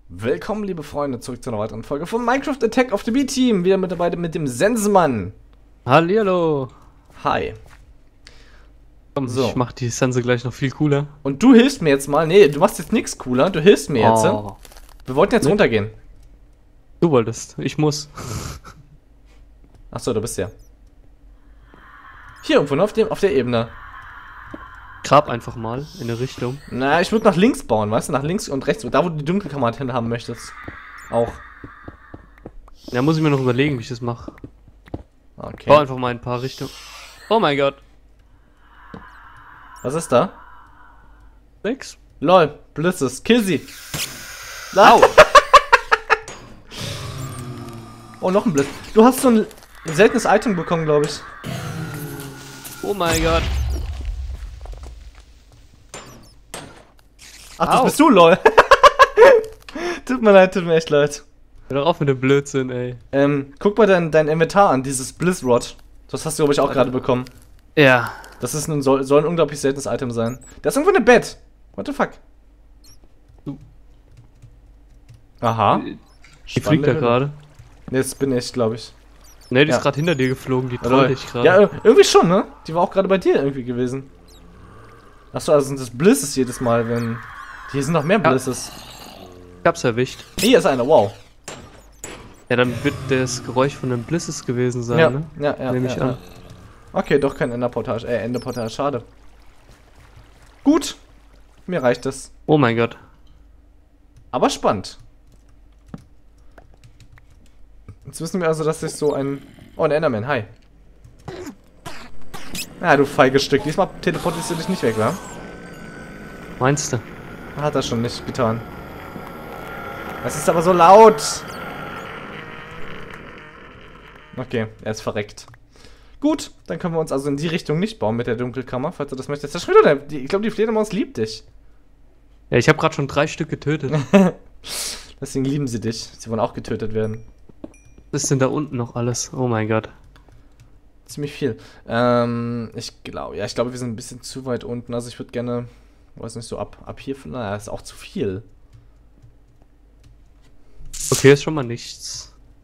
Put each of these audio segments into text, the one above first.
Willkommen, liebe Freunde, zurück zu einer weiteren Folge von Minecraft Attack of the B-Team. Wieder mit dabei mit dem Sensemann. Hallihallo. Hi. Komm, So. ich mach die Sense gleich noch viel cooler. Und du hilfst mir jetzt mal. Nee, du machst jetzt nichts cooler. Du hilfst mir jetzt. Oh, Wir wollten jetzt runtergehen. du wolltest, ich muss. Achso, du bist ja. Hier irgendwo ne, auf der Ebene. Grab einfach mal in eine Richtung. Na, ich würde nach links bauen, weißt du? Nach links und rechts. Da, wo du die Dunkelkammer halt hin haben möchtest. Auch. Da muss ich mir noch überlegen, wie ich das mache. Okay. Bau einfach mal ein paar Richtungen. Oh mein Gott. Was ist da? Nix. Lol, Blitzes. Kill sie. Au. Oh, noch ein Blitz. Du hast so ein seltenes Item bekommen, glaube ich. Oh mein Gott. Ach, das Au. bist du, lol. Tut mir leid, tut mir echt leid. Hör doch auf mit dem Blödsinn, ey. Guck mal dein Inventar an, dieses Blizzrod. Das hast du, glaube ich, auch gerade bekommen. Ja. Das ist soll ein unglaublich seltenes Item sein. Da ist irgendwo ein Bett. What the fuck? Du. Aha. Die fliegt da Höhle. gerade. Ne, das bin ich, glaube ich. Ne, die Ja. ist gerade hinter dir geflogen, die Lol. trollt dich gerade. Ja, irgendwie schon, ne? Die war auch gerade bei dir irgendwie gewesen. Achso, also sind das Blizzes jedes Mal, wenn... Hier sind noch mehr Ja. Blizzes. Ich hab's erwischt. Hier ist einer, wow. Ja, dann wird das Geräusch von den Blisses gewesen sein, Ja, ne? ja, Nehme ich ja, an. ja. Okay, doch kein Enderportage. Enderportage, schade. Gut. Mir reicht es. Oh mein Gott. Aber spannend. Jetzt wissen wir also, dass sich so ein... Oh, ein Enderman, hi. Ja, du feiges Stück. Diesmal teleportierst du dich nicht weg, wa? Meinst du? Hat er schon nicht getan. Es ist aber so laut. Okay, er ist verreckt. Gut, dann können wir uns also in die Richtung nicht bauen mit der Dunkelkammer, falls du das möchtest. Das ist schon wieder, ich glaube, die Fledermaus liebt dich. Ja, ich habe gerade schon 3 Stück getötet. Deswegen lieben sie dich. Sie wollen auch getötet werden. Was ist denn da unten noch alles? Oh mein Gott. Ziemlich viel. Ich glaube, wir sind ein bisschen zu weit unten. Also ich würde gerne, weiß nicht, so ab hier, naja, ist auch zu viel. Okay, ist schon mal nichts.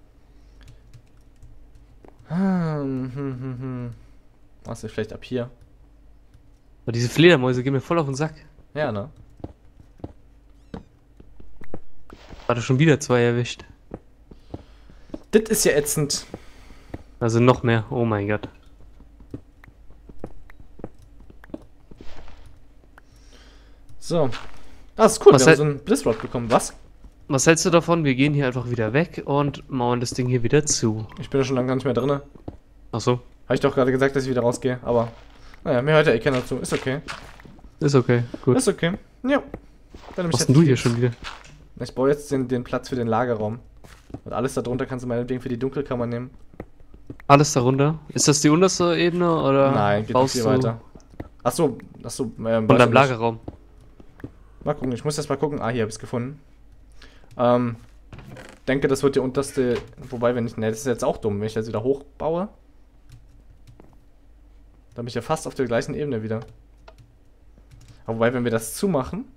Was ist vielleicht ab hier? Aber diese Fledermäuse gehen mir voll auf den Sack. Ja, ne? Hatte schon wieder 2 erwischt. Das ist ja ätzend. Also noch mehr. Oh mein Gott. So. Das ist cool, Was wir haben hält- so einen Blizzrod bekommen. Was? Was hältst du davon? Wir gehen hier einfach wieder weg und mauern das Ding hier wieder zu. Ich bin ja schon lange gar nicht mehr drin. Achso, Habe ich doch gerade gesagt, dass ich wieder rausgehe, aber... Naja, mir hört ja eh keiner zu. Ist okay. ist okay. Gut. Ist okay. Ja. Dann Was denn du hier schon wieder? Ich baue jetzt den Platz für den Lagerraum. Und alles darunter kannst du meinetwegen für die Dunkelkammer nehmen. Alles darunter? Ist das die unterste Ebene oder? Nein, geht noch viel weiter. Achso, Von deinem Lagerraum. Mal gucken, ich muss erst mal gucken. Ah, hier habe ich es gefunden. Denke, das wird die unterste... Wobei, wenn ich... Ne, das ist jetzt auch dumm, wenn ich das wieder hochbaue. Dann bin ich ja fast auf der gleichen Ebene wieder. Aber wobei, wenn wir das zumachen...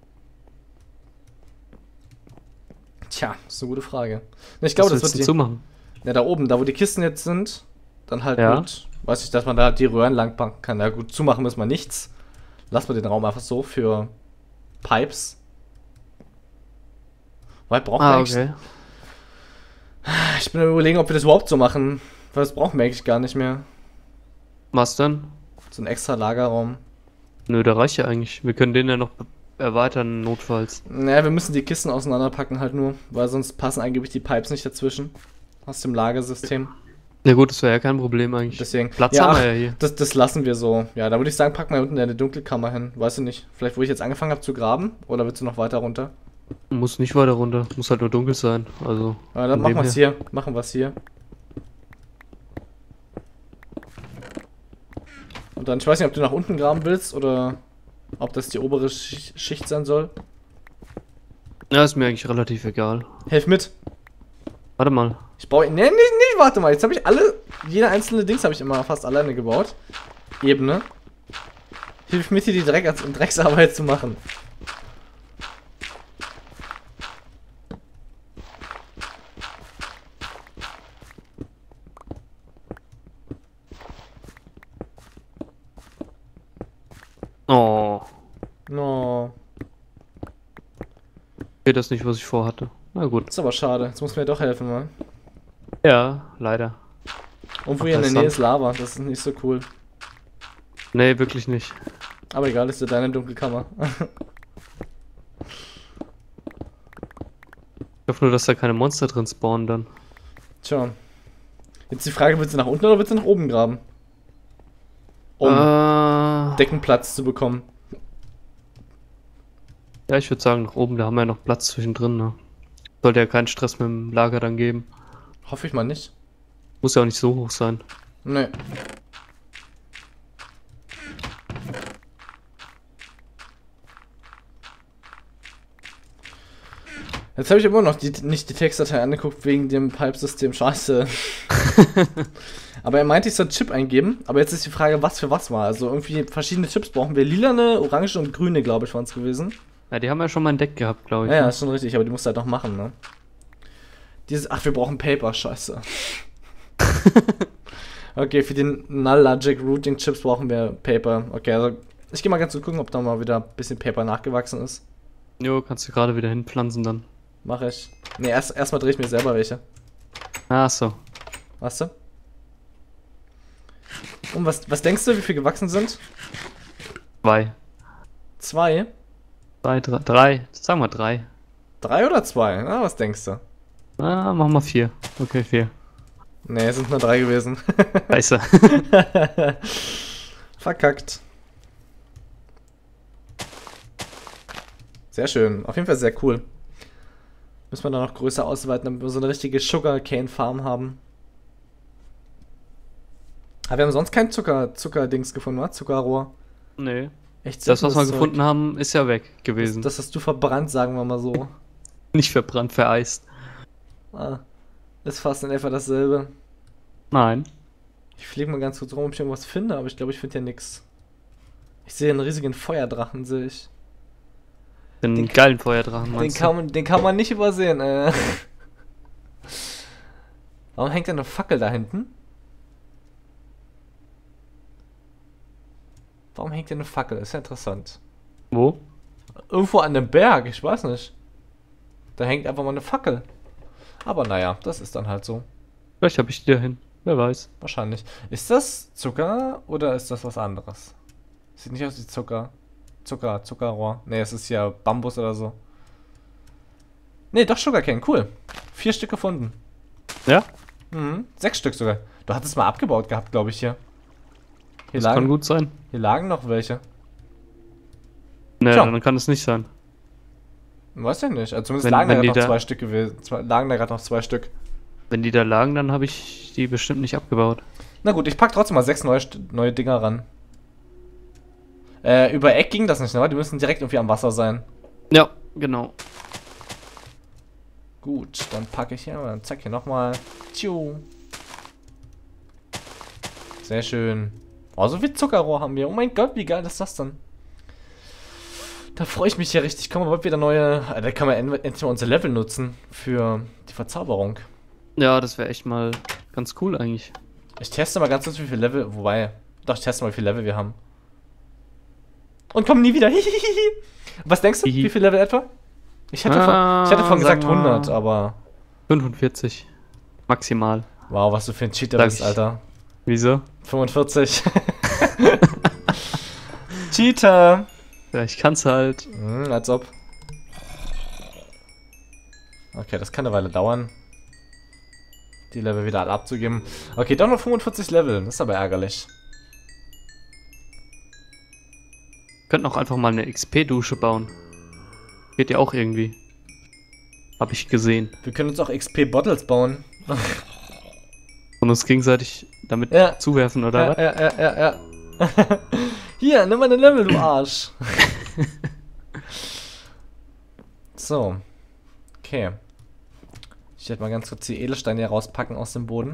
Tja, das ist eine gute Frage. Ne, ich glaube, das wird die... zumachen. Ja, da oben, da wo die Kisten jetzt sind, dann halt Ja. gut. Weiß ich, dass man da halt die Röhren lang packen kann. Ja gut, zumachen müssen wir nichts. Lassen wir den Raum einfach so für Pipes. Weil brauchen wir eigentlich... Okay. Ich bin am Überlegen, ob wir das überhaupt so machen. Weil das brauchen wir eigentlich gar nicht mehr. Was denn? So ein extra Lagerraum. Nö, der reicht ja eigentlich. Wir können den ja noch erweitern, notfalls. Naja, wir müssen die Kisten auseinanderpacken halt nur. Weil sonst passen angeblich die Pipes nicht dazwischen. Aus dem Lagersystem. Na gut, das wäre ja kein Problem eigentlich. Deswegen... Platz ja, haben ach, wir ja hier. das lassen wir so. Ja, da würde ich sagen, pack mal unten eine Dunkelkammer hin. Weiß ich nicht. Vielleicht, wo ich jetzt angefangen habe zu graben? Oder willst du noch weiter runter? Muss nicht weiter runter. Muss halt nur dunkel sein. Also. Ja, dann machen wir es hier. Machen wir es hier. Und dann, ich weiß nicht, ob du nach unten graben willst oder ob das die obere Schicht sein soll. Ja, ist mir eigentlich relativ egal. Helf mit. Warte mal. Ich baue. Ne, nicht, warte mal. Jetzt habe ich jede einzelne Dings habe ich immer fast alleine gebaut. Ebene. Hilf mit, hier die Drecksarbeit zu machen. Okay, das ist nicht, was ich vorhatte. Na gut. Ist aber schade. Jetzt muss mir doch helfen, mal. Ja, leider. Irgendwo Ach, hier in der das Nähe Sand. ist Lava. Das ist nicht so cool. Nee, wirklich nicht. Aber egal, ist ja deine Dunkelkammer. Ich hoffe nur, dass da keine Monster drin spawnen dann. Tja. Jetzt die Frage, willst du nach unten oder willst du nach oben graben? Um Deckenplatz zu bekommen. Ja, ich würde sagen nach oben, da haben wir ja noch Platz zwischendrin, ne? Sollte ja keinen Stress mit dem Lager dann geben. Hoffe ich mal nicht. Muss ja auch nicht so hoch sein. Nee. Jetzt habe ich immer noch nicht die Textdatei angeguckt wegen dem Pipe-System. Scheiße. Aber er meinte, ich soll Chip eingeben. Aber jetzt ist die Frage, was für was war. Also irgendwie verschiedene Chips brauchen wir. Lilane, orange und grüne, glaube ich, waren es gewesen. Ja, die haben ja schon mal entdeckt gehabt, glaube ich. Ja, ja, Ne? ist schon richtig. Aber die musst du halt noch machen, ne? Ach, wir brauchen Paper. Scheiße. Okay, für den Null Logic Routing Chips brauchen wir Paper. Okay, also ich gehe mal ganz gut gucken, ob da mal wieder ein bisschen Paper nachgewachsen ist. Jo, kannst du gerade wieder hinpflanzen dann. Mach ich. Ne, erstmal drehe ich mir selber welche. Ach so. Weißt du? Und was denkst du, wie viel gewachsen sind? 2. 2? 3, 3. Sagen wir 3. 3 oder 2? Na, was denkst du? Ah, machen wir 4. Okay, 4. Ne, es sind nur 3 gewesen. Scheiße. Verkackt. Sehr schön. Auf jeden Fall sehr cool. Müssen wir da noch größer ausweiten, damit wir so eine richtige Sugarcane-Farm haben. Aber wir haben sonst kein Zuckerdings gefunden, oder? Zuckerrohr. Nee. Echt Das, was wir Zeug. gefunden haben, ist ja weg gewesen. Das hast du verbrannt, sagen wir mal so. Nicht verbrannt, vereist. Ah, ist fast in etwa dasselbe. Nein. Ich fliege mal ganz kurz rum, ob ich irgendwas finde, aber ich glaube, ich finde ja nichts. Ich sehe einen riesigen Feuerdrachen, sehe ich. Den geilen Feuerdrachen, meinst du? Den kann man nicht übersehen. Warum hängt da eine Fackel da hinten? Warum hängt da eine Fackel? Ist ja interessant. Wo? Irgendwo an dem Berg, ich weiß nicht. Da hängt einfach mal eine Fackel. Aber naja, das ist dann halt so. Vielleicht habe ich die da hin. Wer weiß. Wahrscheinlich. Ist das Zucker oder ist das was anderes? Sieht nicht aus wie Zuckerrohr. Ne, es ist ja Bambus oder so. Ne, doch Sugarcane, cool. 4 Stück gefunden. Ja? Mhm, 6 Stück sogar. Du hattest mal abgebaut gehabt, glaube ich, hier. Das kann gut sein. Hier lagen noch welche. Ne, Tja. dann kann es nicht sein. Weiß ja nicht. Also zumindest Wenn- lagen da wenn gerade die noch da- 2 Stück gewesen. Lagen da gerade noch 2 Stück. Wenn die da lagen, dann habe ich die bestimmt nicht abgebaut. Na gut, ich pack trotzdem mal 6 neue Dinger ran. Über Eck ging das nicht, ne? Die müssen direkt irgendwie am Wasser sein. Ja, genau. Gut, dann packe ich hier, dann zack, hier nochmal. Sehr schön. Oh, so viel Zuckerrohr haben wir. Oh mein Gott, wie geil ist das denn? Da freue ich mich ja richtig. Kommen wir bald wieder neue. Da können wir endlich mal unser Level nutzen für die Verzauberung. Ja, das wäre echt mal ganz cool eigentlich. Ich teste mal ganz kurz, wie viele Level. Wobei. Doch, ich teste mal, wie viele Level wir haben. Und kommen nie wieder. Was denkst du? Hihi. Wie viele Level etwa? Ich hatte vorhin gesagt sagen wir 100, aber. 45. Maximal. Wow, was du für ein Cheater Sag bist, ich. Alter. Wieso? 45. Cheater. Ja, ich kann's halt. Als ob. Okay, das kann eine Weile dauern. Die Level wieder alle abzugeben. Okay, doch noch 45 Level. Das ist aber ärgerlich. Könnten auch einfach mal eine XP-Dusche bauen. Geht ja auch irgendwie. Hab ich gesehen. Wir können uns auch XP-Bottles bauen. Und uns gegenseitig damit Ja. zuwerfen, oder was? Ja. Hier, nimm mal den Level, du Arsch. So. Okay. Ich werde mal ganz kurz die Edelsteine hier rauspacken aus dem Boden.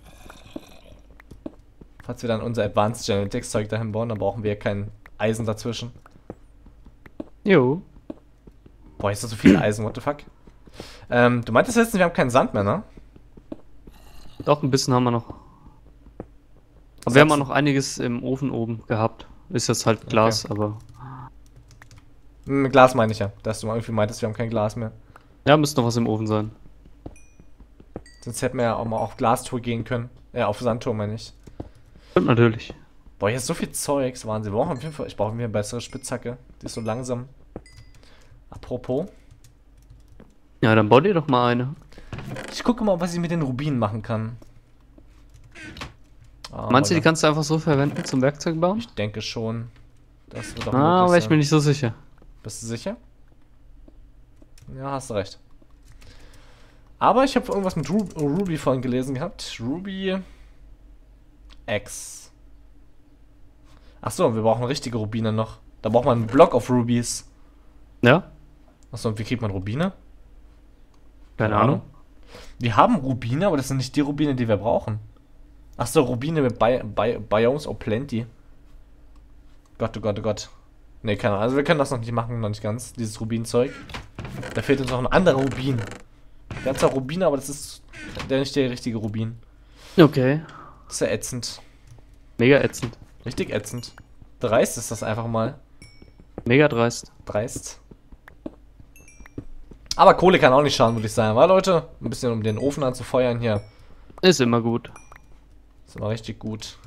Falls wir dann unser Advanced Genetics Zeug dahin bauen, dann brauchen wir kein Eisen dazwischen. Jo. Boah, ist das so viel Eisen, what the fuck? Du meintest letztens, wir haben keinen Sand mehr, ne? Doch, ein bisschen haben wir noch. Aber wir haben auch noch einiges im Ofen oben gehabt. Ist jetzt halt Glas, aber. Glas meine ich ja, dass du mal irgendwie meintest, wir haben kein Glas mehr. Ja, müsste noch was im Ofen sein. Sonst hätten wir ja auch mal auf Glastour gehen können. Ja, auf Sandtour meine ich. Stimmt natürlich. Boah, hier ist so viel Zeugs, Wahnsinn. Wir brauchen auf jeden Fall, ich brauche mir eine bessere Spitzhacke. Die ist so langsam. Apropos. Ja, dann bau dir doch mal eine. Ich gucke mal, was ich mit den Rubinen machen kann. Meinst du, die kannst du einfach so verwenden zum Werkzeugbau? Ich denke schon. Das wird doch Wäre ich mir nicht so sicher. Bist du sicher? Ja, hast du recht. Aber ich habe irgendwas mit Ruby vorhin gelesen gehabt. Ruby X. Achso, wir brauchen richtige Rubine noch. Da braucht man einen Block of Rubies. Ja? Achso, und wie kriegt man Rubine? Keine Ahnung. Wir haben Rubine, aber das sind nicht die Rubine, die wir brauchen. Achso, Rubine mit Biomes of Plenty. Gott, oh Gott, oh Gott. Ne, keine Ahnung. Also wir können das noch nicht machen, noch nicht ganz. Dieses Rubinzeug. Da fehlt uns noch ein anderer Rubin. Der hat zwar Rubine, aber das ist nicht der richtige Rubin. Okay. Das ist ja ätzend. Mega ätzend. Richtig ätzend. Dreist ist das einfach mal. Mega dreist. Dreist. Aber Kohle kann auch nicht schaden, würde ich sagen. War Leute? Ein bisschen um den Ofen anzufeuern hier. Ist immer gut. Ist immer richtig gut.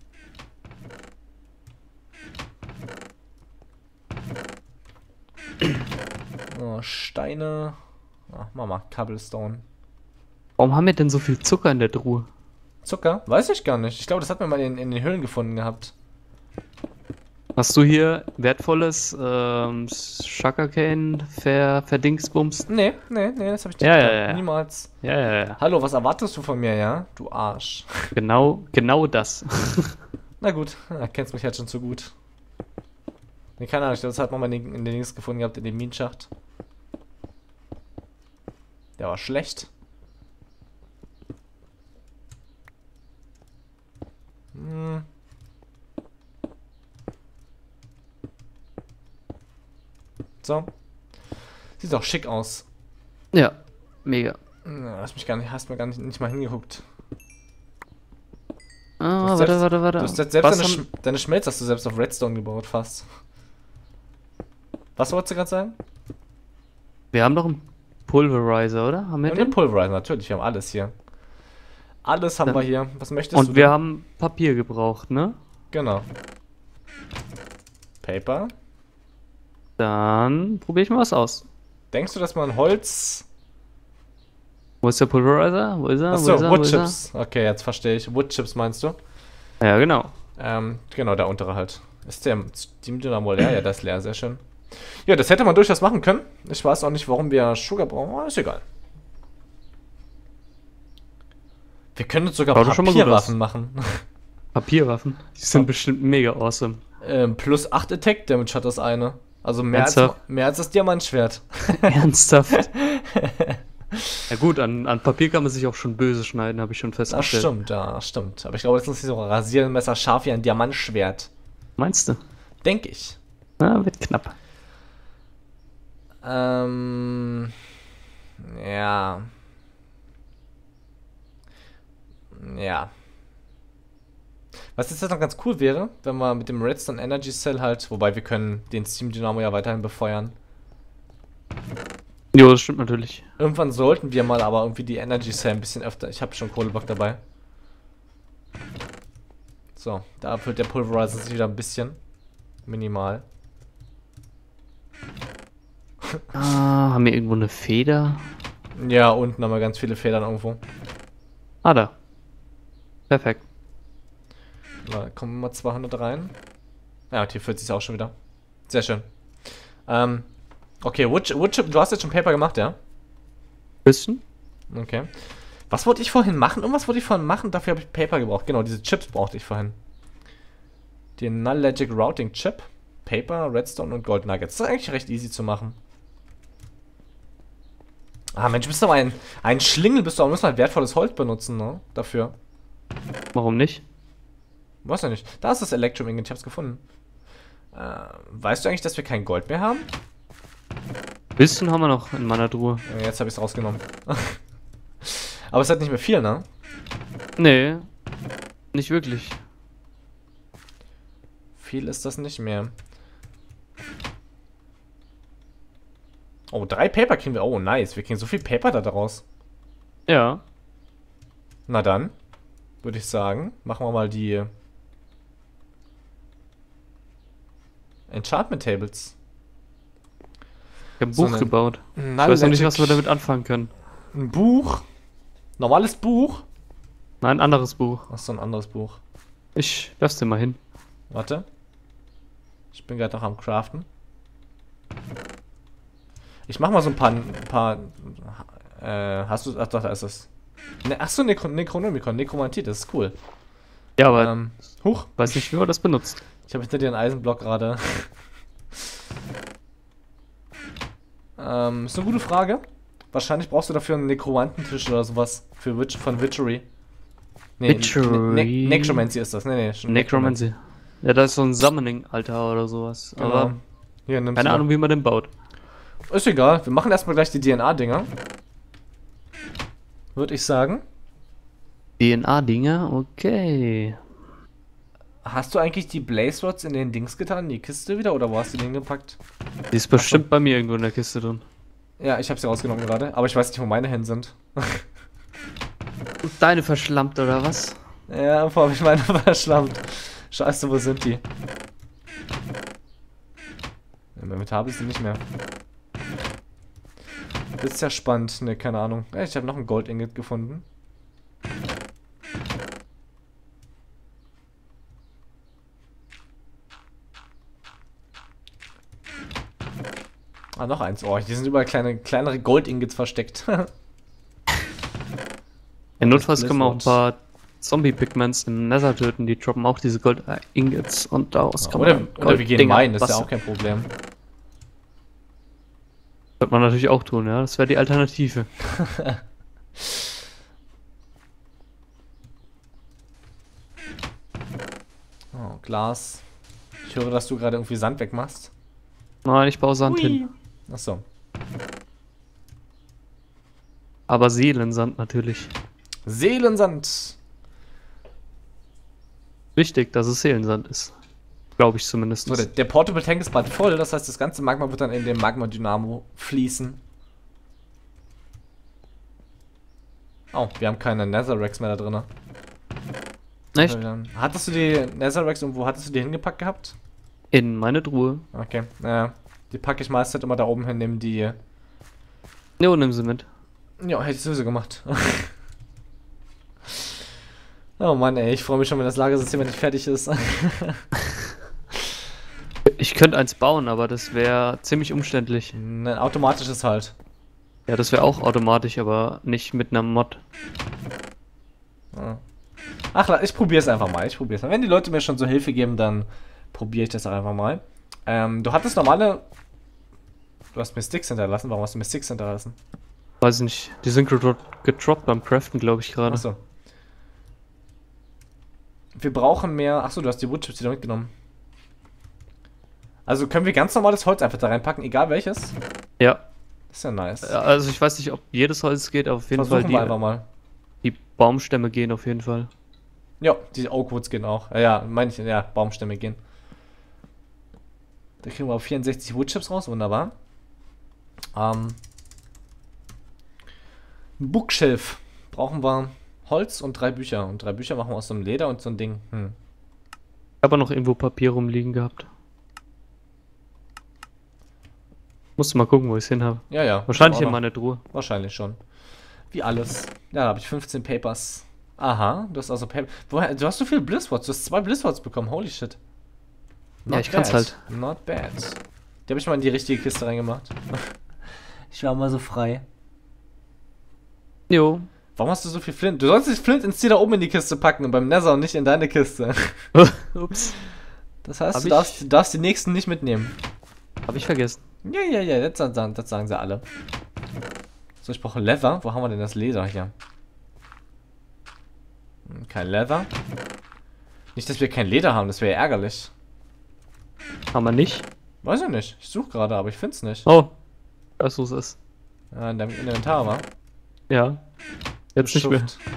Oh, Steine. Ach, Mama, Cobblestone. Warum haben wir denn so viel Zucker in der Truhe? Zucker? Weiß ich gar nicht. Ich glaube, das hat man mal in den Höhlen gefunden gehabt. Hast du hier wertvolles Sugarcane verdingsbumst? Nee, das habe ich nicht Ja, getan. ja, ja. Niemals. Ja. Hallo, was erwartest du von mir, ja? Du Arsch. Genau das. Na gut, kennst mich halt schon zu gut. Nee, keine Ahnung, ich glaube, das hat man mal in den Dings gefunden gehabt, in dem Minenschacht. Der war schlecht. So. Sieht doch schick aus. Ja, mega. Hast mir gar nicht mal hingeguckt. Ah, warte. Du hast selbst deine Schmelze hast du selbst auf Redstone gebaut, fast. Was wolltest du gerade sagen? Wir haben doch einen Pulverizer, oder? Haben wir Und den? den Pulverizer, natürlich, wir haben alles hier. Alles haben wir hier. Was möchtest du? Und wir haben Papier gebraucht, ne? Genau. Paper. Dann probiere ich mal was aus. Denkst du, dass man Holz... Wo ist der Pulverizer? Wo ist er? Achso, Woodchips. Okay, jetzt verstehe ich. Woodchips meinst du? Ja, genau. Genau, der untere halt. Ist der Steam Dynamo leer? Ja, das ist leer, sehr schön. Ja, das hätte man durchaus machen können. Ich weiß auch nicht, warum wir Sugar brauchen, aber ist egal. Wir können uns sogar Papierwaffen machen. Papierwaffen? Die sind bestimmt mega awesome. Plus 8 Attack Damage hat das eine. Also mehr als das Diamantschwert. Ernsthaft? Ja gut, an Papier kann man sich auch schon böse schneiden, habe ich schon Das festgestellt. stimmt, ja, stimmt. Aber ich glaube, das ist nicht so ein Rasiermesser scharf wie ein Diamantschwert. Meinst du? Denke ich. Na, wird knapp. Ja. Ja. Was jetzt noch ganz cool wäre, wenn wir mit dem Redstone Energy Cell halt, wobei wir können den Steam Dynamo ja weiterhin befeuern. Jo, das stimmt natürlich. Irgendwann sollten wir mal aber irgendwie die Energy Cell ein bisschen öfter. Ich habe schon Kohlebock dabei. So, da erfüllt der Pulverizer sich wieder ein bisschen. Minimal. Haben wir irgendwo eine Feder? Ja, unten haben wir ganz viele Federn irgendwo. Ah, da. Perfekt. Da kommen mal 200 rein. Ja, und hier füllt sich auch schon wieder. Sehr schön. Okay, Woodchip, du hast jetzt schon Paper gemacht, ja? Bisschen? Okay. Was wollte ich vorhin machen? Irgendwas wollte ich vorhin machen, dafür habe ich Paper gebraucht. Genau, diese Chips brauchte ich vorhin. Den Null Logic Routing Chip, Paper, Redstone und Gold Nuggets. Das ist eigentlich recht easy zu machen. Ah, Mensch, bist du aber ein Schlingel, bist du auch, müssen halt wertvolles Holz benutzen, ne? Dafür. Warum nicht? Weiß ja nicht. Da ist das Electrum Ingot, ich hab's gefunden. Weißt du eigentlich, dass wir kein Gold mehr haben? Bisschen haben wir noch in meiner Truhe. Ja, jetzt habe ich es rausgenommen. Aber es hat nicht mehr viel, ne? Nee, nicht wirklich. Viel ist das nicht mehr. Oh, 3 Paper kriegen wir. Oh, nice. Wir kriegen so viel Paper da draus. Ja. Na dann, würde ich sagen, machen wir mal die Enchantment Tables. Ich habe ein So Buch eine gebaut. Ich weiß noch nicht, was wir damit anfangen können. Ein Buch? Normales Buch? Nein, ein anderes Buch. Ach so, ein anderes Buch. Ich werf's dir mal hin. Warte. Ich bin gerade noch am Craften. Ich mach mal so ein paar hast du, ach doch, da ist es. Ne, ach so, Necronomicon, Nekromantie, das ist cool. Ja, aber Huch. weiß nicht, wie man das benutzt. Ich habe hinter dir einen Eisenblock gerade. Ist eine gute Frage. Wahrscheinlich brauchst du dafür einen Nekromantentisch oder sowas. Von Witchery. Nee, Witchery? Necromancy ist das. Nee, schon Necromancy. Ja, da ist so ein Summoning-Altar oder sowas. Genau. Aber Hier, nimmst keine du. Ahnung, wie man den baut. Ist egal. Wir machen erstmal gleich die DNA-Dinger. Würde ich sagen. DNA-Dinger? Okay. Hast du eigentlich die Blaze Rods in den Dings getan? In die Kiste wieder? Oder wo hast du die hingepackt? Die ist bestimmt bei mir irgendwo in der Kiste drin. Ja, ich habe sie rausgenommen gerade. Aber ich weiß nicht, wo meine hin sind. Und deine verschlampt, oder was? Ja, vor allem ich meine verschlammt. Scheiße, wo sind die? Im Inventar ist die nicht mehr. Das ist ja spannend. Ne, keine Ahnung. Ja, ich habe noch ein Gold-Ingot gefunden. Ah, noch eins. Oh, hier sind überall kleinere Gold-Ingots versteckt. In Notfalls können wir auch ein Blizzard. paar Zombie-Pigments im Nether töten, die droppen auch diese Gold-Ingots und daraus kann man Oder wir gehen Golddinger minen, das ist ja basteln. auch kein Problem. Sollte man natürlich auch tun, ja. Das wäre die Alternative. Oh, Glas. Ich höre, dass du gerade irgendwie Sand wegmachst. Nein, ich baue Sand hin. Achso. Aber Seelensand natürlich. Seelensand. Wichtig, dass es Seelensand ist. Glaube ich zumindest. So, der Portable Tank ist bald voll, das heißt, das ganze Magma wird dann in den Magma-Dynamo fließen. Oh, wir haben keine Netherracks mehr da drin. Echt? Hattest du die Netherracks und wo hattest du die hingepackt gehabt? In meine Truhe. Okay, naja. Die packe ich meistens immer da oben hin, neben die. Jo, nimm sie mit. Ja, hätte ich sowieso gemacht. Oh Mann, ey, ich freue mich schon, wenn das Lagersystem endlich fertig ist. Ich könnte eins bauen, aber das wäre ziemlich umständlich. Ein automatisches halt. Ja, das wäre auch automatisch, aber nicht mit einer Mod. Ja. Ach, ich probiere es einfach mal. Wenn die Leute mir schon so Hilfe geben, dann probiere ich das auch einfach mal. Du hattest normale. Du hast mir Sticks hinterlassen. Warum hast du mir Sticks hinterlassen? Weiß ich nicht. Die sind gedroppt beim Craften, glaube ich, gerade. Achso. Wir brauchen mehr. Achso, du hast die Woodchips wieder mitgenommen. Also können wir ganz normales Holz einfach da reinpacken, egal welches? Ja. Das ist ja nice. Also ich weiß nicht, ob jedes Holz geht, aber auf jeden Versuchen Fall wir einfach mal. die Baumstämme gehen auf jeden Fall. Ja, die Oakwoods gehen auch. Ja, meine ich, ja, Baumstämme gehen. Da kriegen wir auf 64 Woodchips raus, wunderbar. Bookshelf. Brauchen wir Holz und 3 Bücher. Und 3 Bücher machen wir aus so einem Leder und so ein Ding. Ich habe aber noch irgendwo Papier rumliegen gehabt. Musste mal gucken, wo ich es hin habe. Ja, ja. Wahrscheinlich auch in noch. meiner Truhe. Wahrscheinlich schon. Wie alles. Ja, da habe ich 15 Papers. Aha, du hast also Paper. Woher? Du hast so viele Blizzards. Du hast 2 Blizzards bekommen. Holy shit. Ja, ich kann's halt. Not bad. Die habe ich mal in die richtige Kiste reingemacht. Ich war mal so frei. Jo. Warum hast du so viel Flint? Du sollst nicht Flint ins Ziel da oben in die Kiste packen und beim Nether und nicht in deine Kiste. Ups. Das heißt, du darfst die nächsten nicht mitnehmen. Hab ich vergessen. Ja, das sagen sie alle. So, ich brauche Leather. Wo haben wir denn das Leder hier? Kein Leather. Nicht, dass wir kein Leder haben, das wäre ja ärgerlich. Haben wir nicht? Weiß ich nicht. Ich suche gerade, aber ich finde es nicht. Oh. Weißt du, was es ist? Ja, in deinem Inventar war. Ja. Jetzt nicht mehr. Schuft.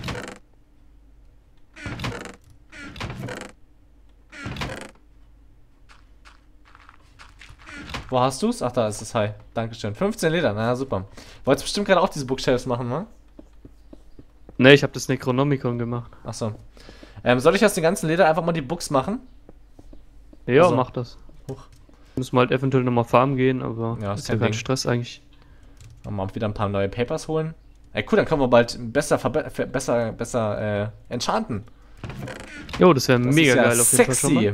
Wo hast du's? Ach, da ist es. Hi. Dankeschön. 15 Leder, na super. Wolltest bestimmt gerade auch diese Bookshelves machen, ne? Ne, ich habe das Necronomicon gemacht. Achso. Soll ich aus den ganzen Leder einfach mal die Books machen? Ja, Also. mach das. Huch. Müssen wir halt eventuell nochmal farmen gehen, aber Ja, ist ist ja kein kein Ding. Stress eigentlich. Mal wieder ein paar neue Papers holen. Ey, cool, dann können wir bald besser enchanten. Jo, das wäre Das mega ist ja geil auf jeden Fall schon sexy. mal.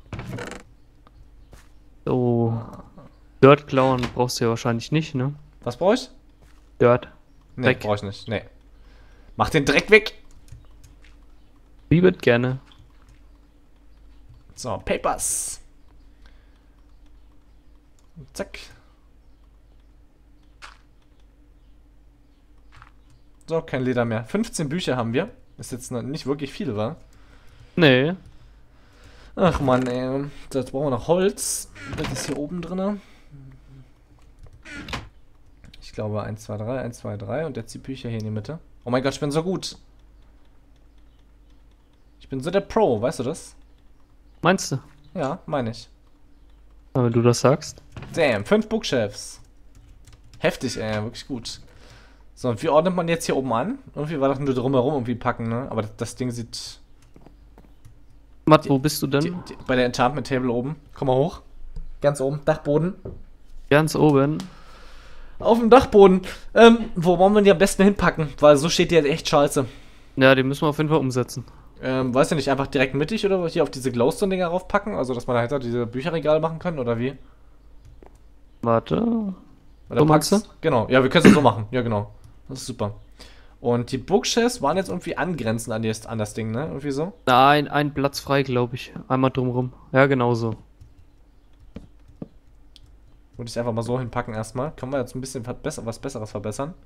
So. Dirt klauen brauchst du ja wahrscheinlich nicht, ne? Was brauche ich? Dirt. Nee, Dreck. brauche ich nicht. Nee. Mach den Dreck weg. Liebet gerne. So, Papers. Zack. So, kein Leder mehr. 15 Bücher haben wir. Ist jetzt noch nicht wirklich viel, wa? Nee. Ach man, ey. Jetzt brauchen wir noch Holz. Das ist hier oben drin. Ich glaube 1, 2, 3, 1, 2, 3 und jetzt die Bücher hier in die Mitte. Oh mein Gott, ich bin so gut. Ich bin so der Pro, weißt du das? Meinst du? Ja, meine ich. Aber wenn du das sagst. Damn, 5 Bookshelves. Heftig, ey, wirklich gut. So, und wie ordnet man jetzt hier oben an? Irgendwie war das nur drumherum irgendwie packen, ne? Aber das Ding sieht... Matt, wo bist du denn? Bei der Enchantment Table oben. Komm mal hoch. Ganz oben, Dachboden. Ganz oben. Auf dem Dachboden. Wo wollen wir die am besten hinpacken? Weil so steht die halt echt scheiße. Ja, den müssen wir auf jeden Fall umsetzen. Weißt du nicht, einfach direkt mittig oder hier auf diese Glowstone-Dinger raufpacken? Also, dass man halt diese Bücherregale machen können, oder wie? Warte. Oder So meinst packst- Genau, ja, wir können es so machen. Ja, genau. Das ist super. Und die Bookshelves waren jetzt irgendwie angrenzend an das Ding, ne? Irgendwie so. Nein, ein Platz frei, glaube ich. Einmal drumrum. Ja, genau so. Würde ich einfach mal so hinpacken erstmal. Können wir jetzt ein bisschen was Besseres verbessern.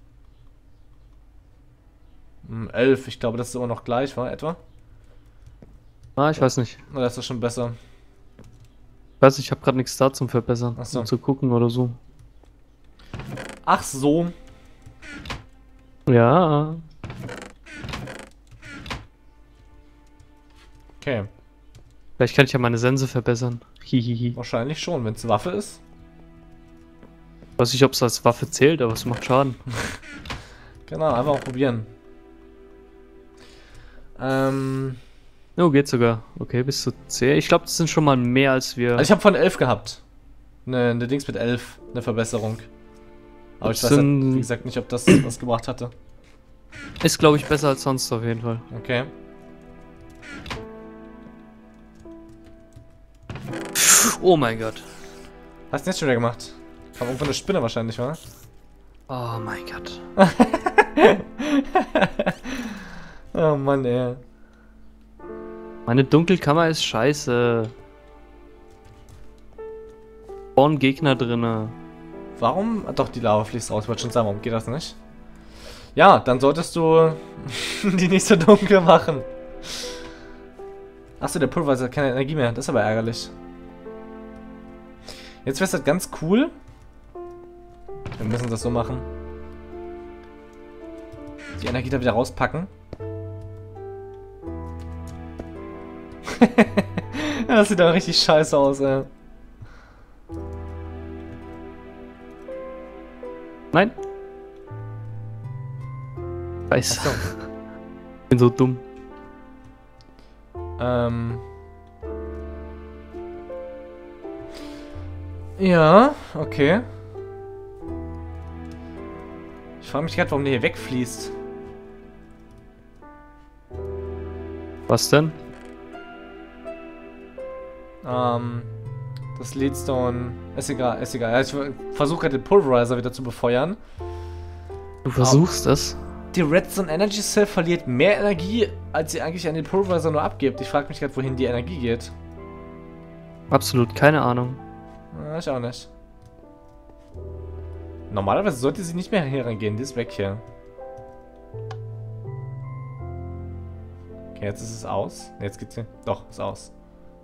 11, ich glaube, das ist immer noch gleich, war etwa? Ah, ich weiß nicht. Oder ist das schon besser? Ich weiß nicht, ich habe gerade nichts da zum Verbessern. Ach so. Um zu gucken oder so. Ach so. Ja. Okay. Vielleicht kann ich ja meine Sense verbessern. Hihihi. Wahrscheinlich schon, wenn es eine Waffe ist. Weiß nicht, ob es als Waffe zählt, aber es macht Schaden. Genau, einfach auch probieren. Oh, geht sogar. Okay, bis zu 10. Ich glaube, das sind schon mal mehr als wir. Also ich habe von 11 gehabt. Eine Dings mit 11, eine Verbesserung. Aber ich weiß halt, wie gesagt, nicht, ob das was gebracht hatte. Ist, glaube ich, besser als sonst auf jeden Fall. Okay. Oh mein Gott. Hast du jetzt schon wieder gemacht? Kam irgendwo eine Spinne wahrscheinlich, wa? Oh mein Gott. Oh Mann, ey. Meine Dunkelkammer ist scheiße. Spawn Gegner drinne. Warum? Doch, die Lava fließt raus. Ich wollte schon sagen, warum geht das nicht? Ja, dann solltest du die nicht so dunkel machen. Achso, der Pulverizer hat keine Energie mehr. Das ist aber ärgerlich. Jetzt wäre es halt ganz cool. Wir müssen das so machen. Die Energie da wieder rauspacken. Ja, das sieht doch richtig scheiße aus, ey. Nein. Scheiße. Achso. Bin so dumm. Ja, okay. Ich frage mich gerade, warum der hier wegfließt. Was denn? Das Leadstone. Ist egal, ist egal. Ja, ich versuche gerade den Pulverizer wieder zu befeuern. Du versuchst es? Die Redstone Energy Cell verliert mehr Energie, als sie eigentlich an den Pulverizer nur abgibt. Ich frage mich gerade, wohin die Energie geht. Absolut keine Ahnung. Ja, ich auch nicht. Normalerweise sollte sie nicht mehr hier reingehen. Die ist weg hier. Okay, jetzt ist es aus. Ne, jetzt geht's hier. Doch, ist aus.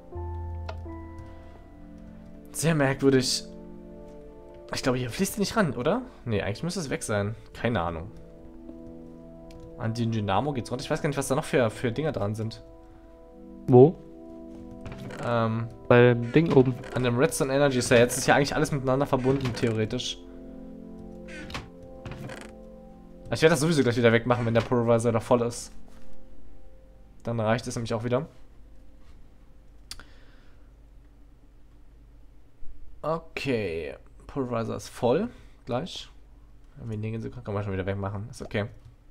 Sehr merkwürdig. Ich glaube, hier fließt sie nicht ran, oder? Ne, eigentlich müsste es weg sein. Keine Ahnung. An den Dynamo geht's runter. Ich weiß gar nicht, was da noch für Dinger dran sind. Wo? Beim Ding oben. An dem Redstone Energy Cell. Jetzt ist ja eigentlich alles miteinander verbunden, theoretisch. Ich werde das sowieso gleich wieder wegmachen, wenn der Pulverizer da voll ist. Dann reicht es nämlich auch wieder. Okay. Pulverizer ist voll. Gleich. In wenigen Sekunden kann man schon wieder wegmachen. Ist okay.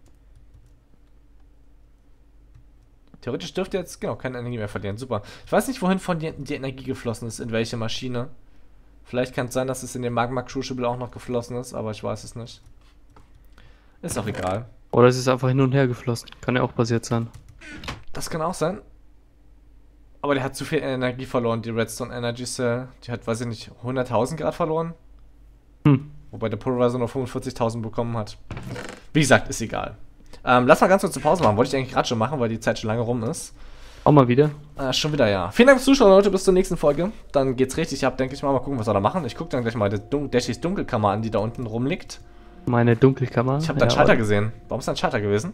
Theoretisch dürfte jetzt, genau, keine Energie mehr verlieren. Super. Ich weiß nicht, wohin von die Energie geflossen ist, in welche Maschine. Vielleicht kann es sein, dass es in den Magma Crucible auch noch geflossen ist, aber ich weiß es nicht. Ist auch egal. Oder es ist einfach hin und her geflossen. Kann ja auch passiert sein. Das kann auch sein. Aber der hat zu viel Energie verloren, die Redstone Energy Cell. Die hat, weiß ich nicht, 100.000 Grad verloren. Wobei der Pulverizer nur 45.000 bekommen hat. Wie gesagt, ist egal. Lass mal ganz kurz eine Pause machen. Wollte ich eigentlich gerade schon machen, weil die Zeit schon lange rum ist. Auch mal wieder? Schon wieder, ja. Vielen Dank fürs Zuschauen, Leute. Bis zur nächsten Folge. Dann geht's richtig ab, denke ich mal. Mal gucken, was wir da machen. Ich gucke dann gleich mal Dashys Dunkelkammer an, die da unten rumliegt. Meine Dunkelkammer? Ich habe da einen Schalter gesehen. Warum ist da ein Schalter gewesen?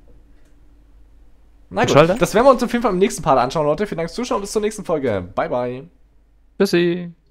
Na gut, Schalter? das werden wir uns auf jeden Fall im nächsten Part anschauen, Leute. Vielen Dank fürs Zuschauen. Bis zur nächsten Folge. Bye, bye. Tschüssi.